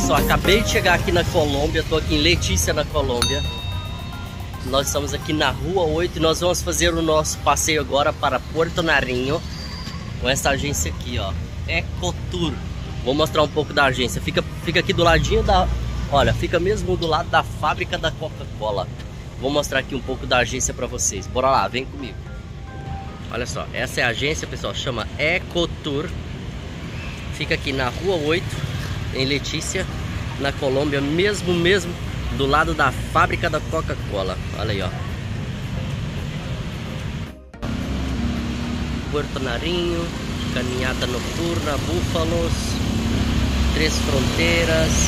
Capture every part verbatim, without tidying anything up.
só, acabei de chegar aqui na Colômbia, tô aqui em Letícia, na Colômbia. Nós estamos aqui na Rua oito e nós vamos fazer o nosso passeio agora para Puerto Nariño com essa agência aqui, ó, Ecotour. Vou mostrar um pouco da agência. Fica, fica aqui do ladinho da... Olha, fica mesmo do lado da fábrica da Coca-Cola. Vou mostrar aqui um pouco da agência para vocês. Bora lá, vem comigo. Olha só, essa é a agência, pessoal, chama Ecotour. Fica aqui na Rua oito, em Letícia, na Colômbia, mesmo, mesmo do lado da fábrica da Coca-Cola. Olha aí, ó. Puerto Nariño, caminhada noturna, búfalos, Três Fronteiras.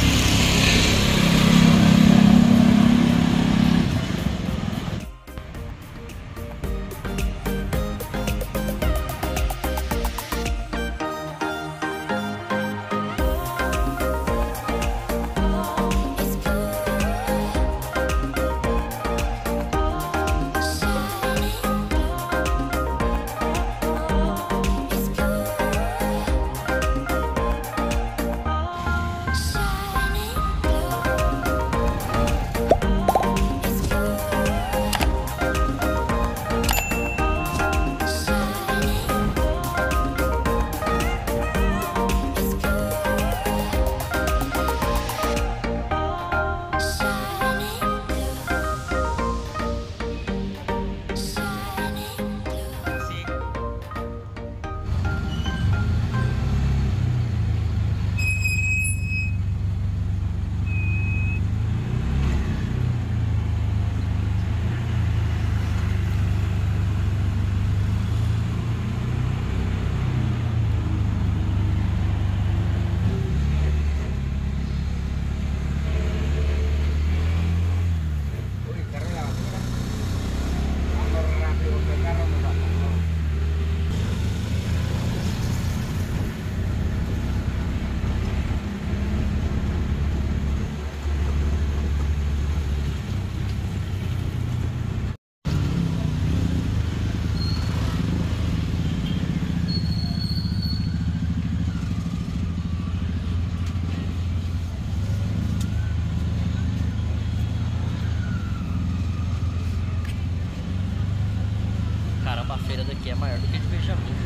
Caramba, a feira daqui é maior do que de Benjamin.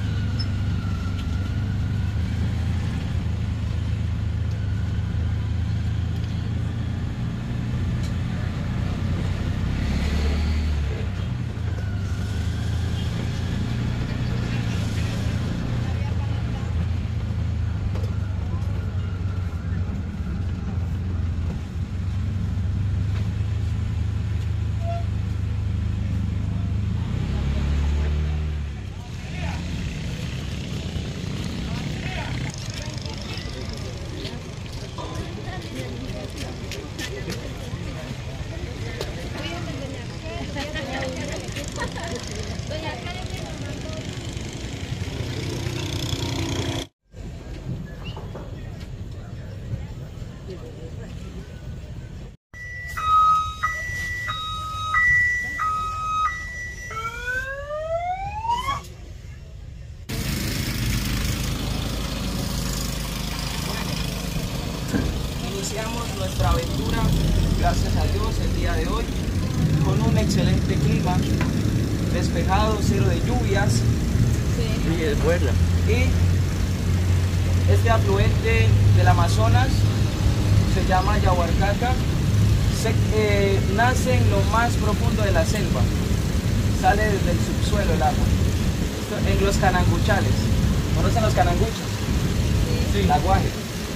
Iniciamos nuestra aventura, gracias a Dios, el día de hoy, con un excelente clima, despejado, cero de lluvias. Sí, es buena. Y este afluente del Amazonas se llama Yaguarcaca, se, eh, nace en lo más profundo de la selva, sale desde el subsuelo el agua, esto, en los cananguchales. ¿Conocen los cananguchos? Sí. Sí. La guaje.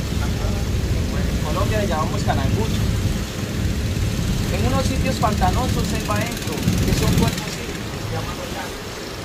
En Colombia le llamamos canangucho. En unos sitios pantanosos, selva adentro, que son cuerpos hídricos, se llaman volcanes.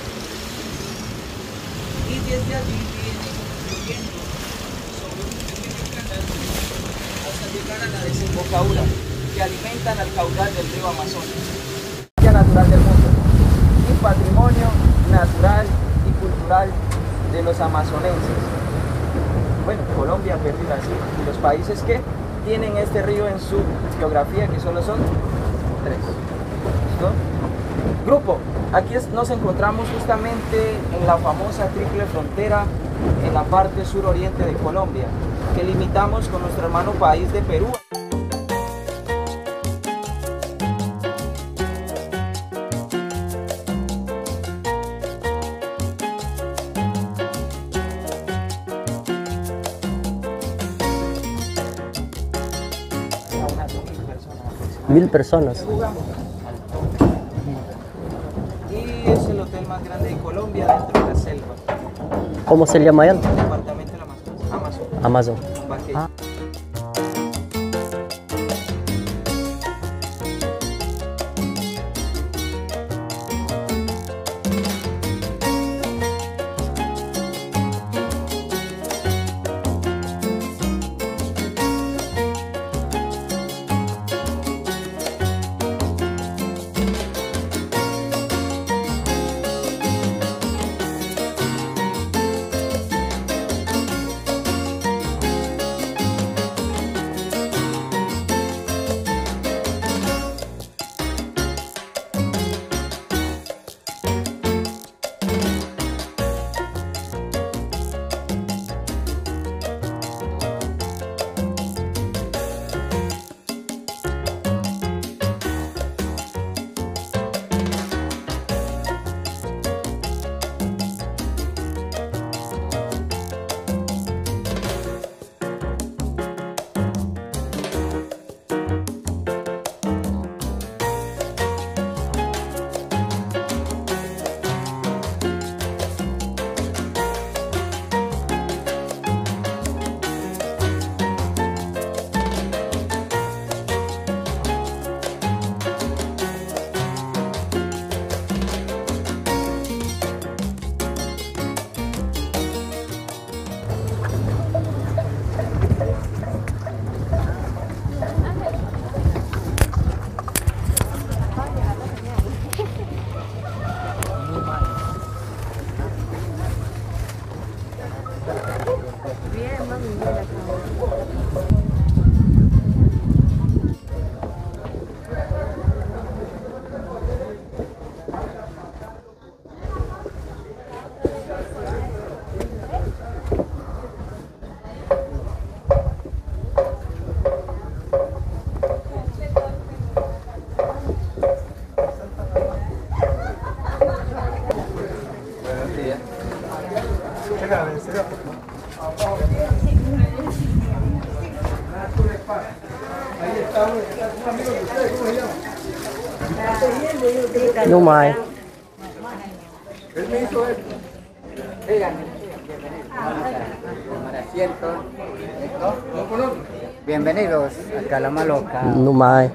Y desde allí viene fluyendo sobre un pequeño canal hasta llegar a la desembocadura, que alimentan al caudal del río Amazonas. Natural del mundo y patrimonio natural y cultural de los amazonenses. Bueno, Colombia, Perú y Brasil, y los países que tienen este río en su geografía, que solo son tres. ¿Listo? Grupo, aquí es, nos encontramos justamente en la famosa triple frontera en la parte suroriente de Colombia. que limitamos con nuestro hermano país de Perú. Mil personas. Y es el hotel más grande de Colombia dentro de la selva. ¿Cómo se llama él? Departamento del Amazonas. Amazon. Amazon. Vaqueiro. Ah. No mai. Bienvenidos a Calama Loca. No mai.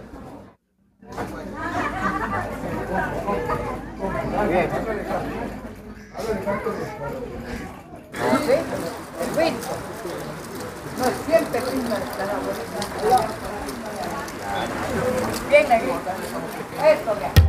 Bien. No siente bien aquí. Esto ya.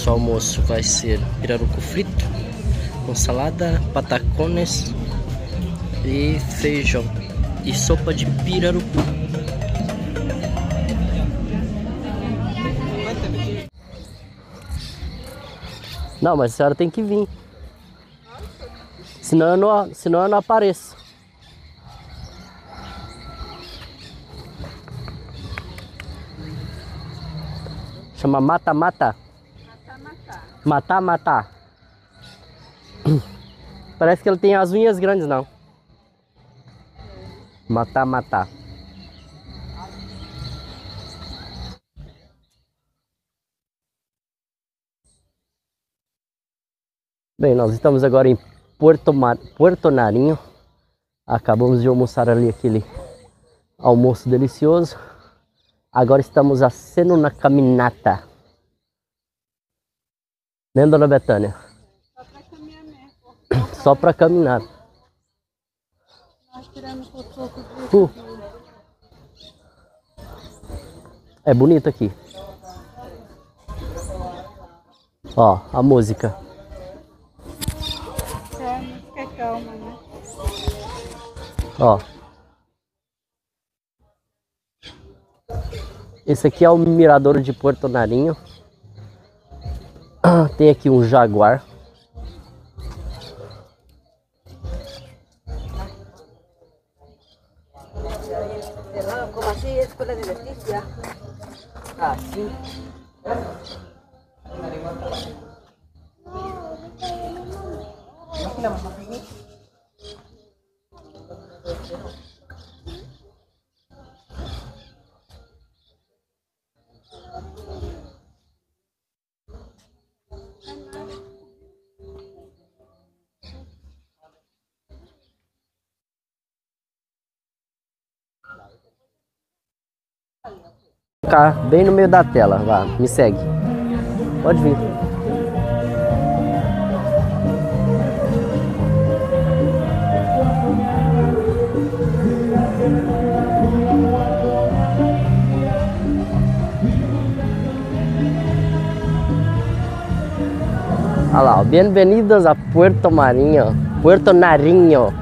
Nosso almoço vai ser pirarucu frito, com salada, patacones e feijão e sopa de pirarucu. Não, mas a senhora tem que vir. Senão eu não, senão eu não apareço. Chama mata-mata. Mata-mata. Parece que ele tem as unhas grandes, não. Mata-mata. Bem, nós estamos agora em Puerto, Mar... Puerto Narinho. Acabamos de almoçar ali aquele almoço delicioso. Agora estamos haciendo uma caminata. Né, dona Betânia? Só para caminhar mesmo. Só para caminhar. Nós tiramos um pouco de... Uh. É bonito aqui. Ó, a música. É, a música é calma, né? Ó. Esse aqui é o mirador de Puerto Narinho. Tem aqui um jaguar. Como assim, escola de justiça? Ah, sim. Cá, bem no meio da tela, vá, me segue. Pode vir. Olha lá, bem-vindos a Puerto Marinho, Puerto Narinho.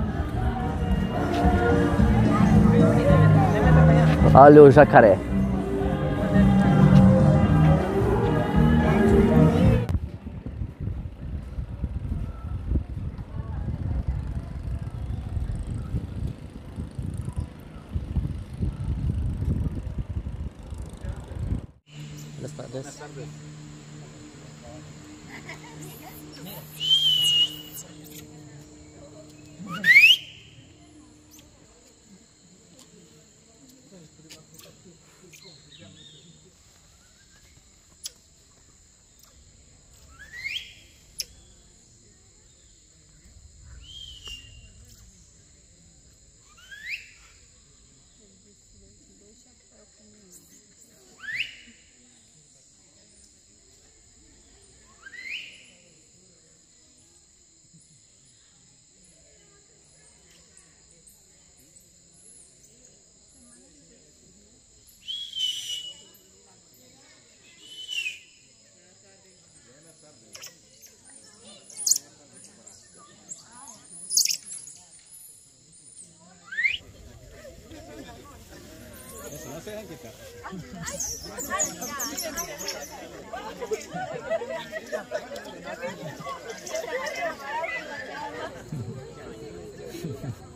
Olha o jacaré. Buenas tardes. Ay,